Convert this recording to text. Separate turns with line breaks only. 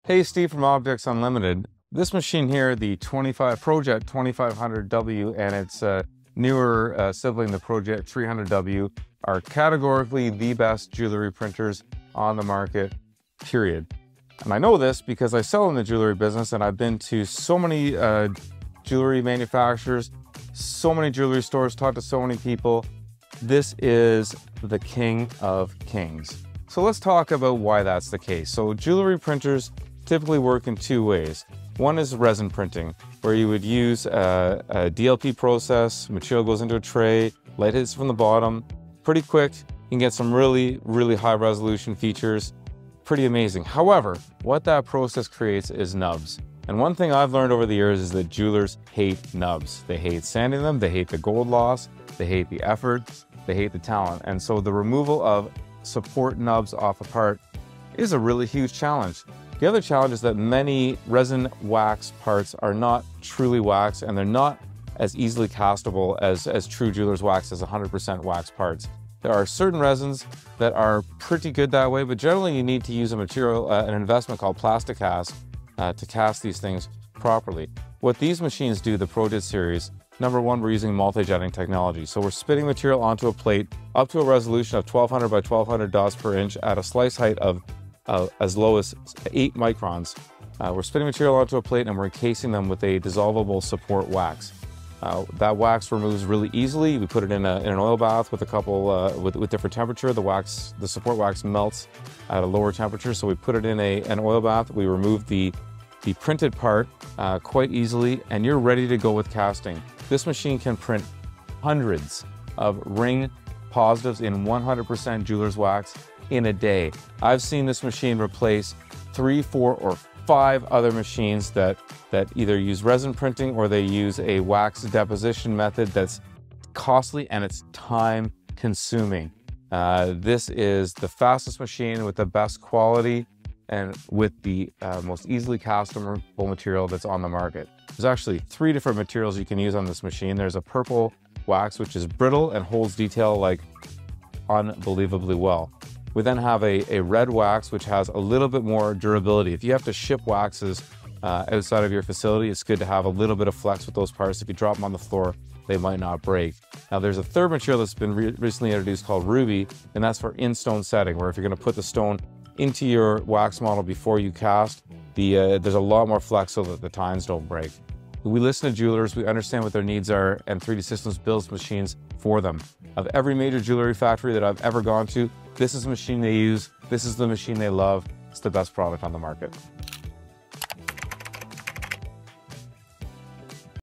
Hey, Steve from Objects Unlimited. This machine here, the Project 2500W and its newer sibling, the Project 300W, are categorically the best jewelry printers on the market, period. And I know this because I sell in the jewelry business and I've been to so many jewelry manufacturers, so many jewelry stores, talked to so many people. This is the king of kings. So let's talk about why that's the case. So jewelry printers typically work in two ways. One is resin printing, where you would use a DLP process, material goes into a tray, light hits from the bottom, pretty quick, you can get some really high resolution features, pretty amazing. However, what that process creates is nubs. And one thing I've learned over the years is that jewelers hate nubs. They hate sanding them, they hate the gold loss, they hate the effort, they hate the talent. And so the removal of support nubs off a part is a really huge challenge. The other challenge is that many resin wax parts are not truly wax and they're not as easily castable as true jeweler's wax as 100% wax parts. There are certain resins that are pretty good that way, but generally you need to use a material, an investment called plastic cast to cast these things properly. What these machines do, the Project series, number one, we're using multi-jetting technology. So we're spitting material onto a plate up to a resolution of 1200 by 1200 dots per inch at a slice height of as low as 8 microns. We're spitting material onto a plate and we're encasing them with a dissolvable support wax. That wax removes really easily. We put it in an oil bath with a couple with different temperature. The support wax melts at a lower temperature, so we put it in an oil bath. We remove the printed part quite easily, and you're ready to go with casting. This machine can print hundreds of ring positives in 100% jeweler's wax in a day. I've seen this machine replace 3, 4, or 5 other machines that either use resin printing or they use a wax deposition method that's costly and it's time consuming. This is the fastest machine with the best quality and with the most easily castable material that's on the market. There's actually 3 different materials you can use on this machine. There's a purple wax, which is brittle and holds detail like unbelievably well. We then have a red wax, which has a little bit more durability. If you have to ship waxes outside of your facility, it's good to have a little bit of flex with those parts. If you drop them on the floor, they might not break. Now there's a third material that's been recently introduced called ruby, and that's for in-stone setting, where if you're gonna put the stone into your wax model before you cast, there's a lot more flex so that the tines don't break. We listen to jewelers, we understand what their needs are, and 3D Systems builds machines for them. Of every major jewelry factory that I've ever gone to, this is the machine they use, this is the machine they love, it's the best product on the market.